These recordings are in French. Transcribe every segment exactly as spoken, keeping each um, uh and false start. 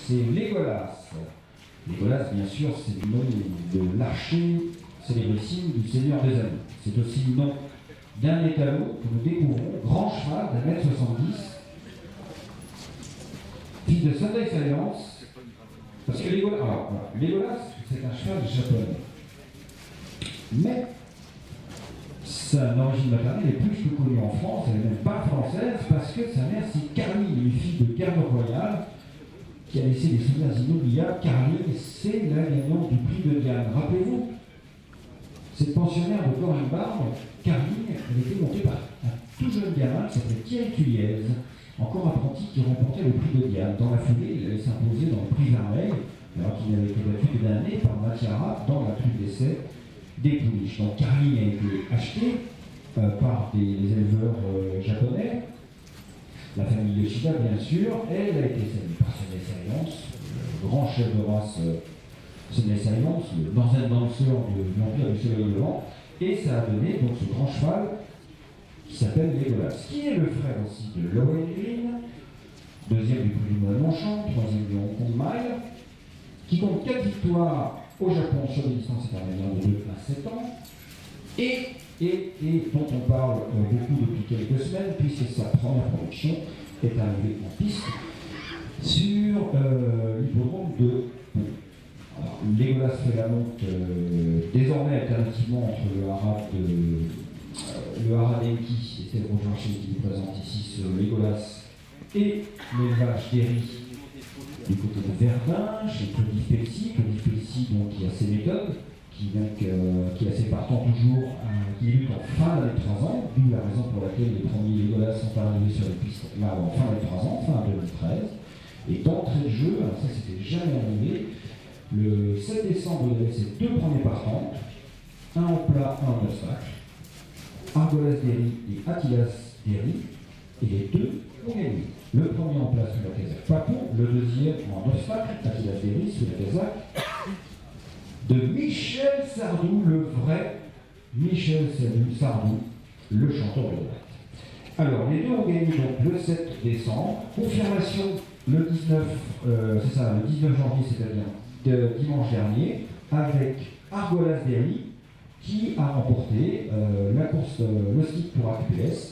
c'est Legolas. Legolas, bien sûr, c'est le nom de l'archer célébrissime du Seigneur des Anneaux. C'est aussi le nom d'un étalon que nous découvrons, grand cheval d'un mètre soixante-dix, fils de Sunday Silence, parce que Legolas, alors, voilà, Legolas, c'est un cheval japonais. Mais son origine maternelle est plus que connue en France, elle n'est même pas française, parce que sa mère, c'est Carline, une fille de garde royale, qui a laissé des souvenirs inoubliables. Carline, c'est la gagnante du prix de Diane. Rappelez-vous, cette pensionnaire de Corinne-Barbe, Carline, elle était montée par un tout jeune gamin qui s'appelait Thierry Tuliez, encore apprenti qui remportait le prix de Diane. Dans la foulée, il allait s'imposer dans le prix Vermeil, alors qu'il n'avait été battu que d'année par Mathiara dans la pluie d'essai des pouliches. Donc Carline a été achetée euh, par des, des éleveurs euh, japonais, la famille Yoshida bien sûr. Elle a été séduite par Sunday Silence, le grand chef de race euh, Sunday Silence, le danseur danseur de l'Empire du Soleil Levant, et ça a donné donc ce grand cheval qui s'appelle Legolas, qui est le frère aussi de Lohengrin, deuxième du prix du Moine Longchamp, troisième du Hong Kong Mile, qui compte quatre victoires au Japon sur des distances intermédiaires de deux à sept ans, et, et, et dont on parle euh, beaucoup depuis quelques semaines, puisque sa première production est arrivée en piste sur euh, l'hippodrome de Pau. Alors, Legolas fait la monte euh, désormais alternativement entre le haras de euh, le haras d'Enki, et c'est le Roger qui nous présente ici ce Legolas, et l'élevage d'Héry du côté de Verdun, chez Claudie Pelsi. Claudie Pelsi, donc, qui a ses méthodes, qui, donc, euh, qui a ses partants toujours, euh, qui lutte en fin d'année trois ans, d'où la raison pour laquelle les premiers Legolas sont arrivés sur les pistes là en fin d'année trois ans, fin deux mille treize. Et d'entrée de jeu, alors ça c'était jamais arrivé, le sept décembre, il y avait ses deux premiers partants, un en plat, un en obstacle, Argolas d'Héry et Attilas d'Héry, et les deux ont gagné. Le premier en place sous la casaque Papon, le deuxième en obstacle, Attilas d'Héry sous la casaque de Michel Sardou, le vrai Michel Sardou, le chanteur de droite. Alors, les deux ont gagné donc le sept décembre, confirmation le dix-neuf, euh, c'est ça, le dix-neuf janvier, c'est-à-dire de dimanche dernier, avec Argolas d'Héry, qui a remporté euh, la course, euh, le stick pour A Q P S.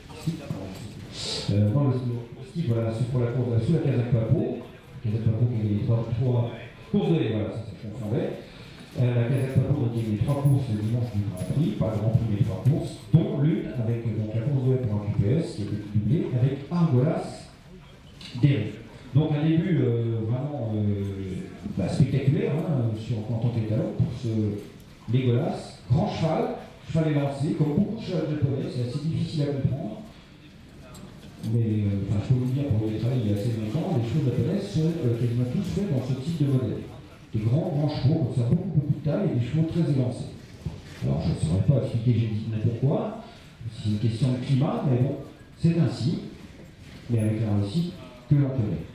Euh, non, le, le stick, voilà, c'est pour la course sous la casaque Papo. Casaque Papo qui a gagné trois, trois courses de lait, voilà, ça se confondait. Euh, la casaque Papo qui a gagné trois courses le dimanche du Grand Prix, pas le Grand Prix, mais trois courses, dont l'une avec donc, la course de lait pour A Q P S, qui a été doublée avec Argolas d'Héry. Donc un début euh, vraiment euh, bah, spectaculaire hein, sur, en tant qu'étalon pour ce Legolas, grand cheval, cheval élancé, comme beaucoup de chevals japonais, c'est assez difficile à comprendre. Mais euh, enfin, je peux vous dire, pour les travailler il y a assez longtemps, les chevaux japonais sont euh, quasiment tous faits dans ce type de modèle. Des grands, grands chevaux, comme ça, beaucoup, beaucoup de taille et des chevaux très élancés. Alors je ne saurais pas expliquer génétiquement pourquoi, c'est une question de climat, mais bon, c'est ainsi, mais avec un récit que l'on connaît.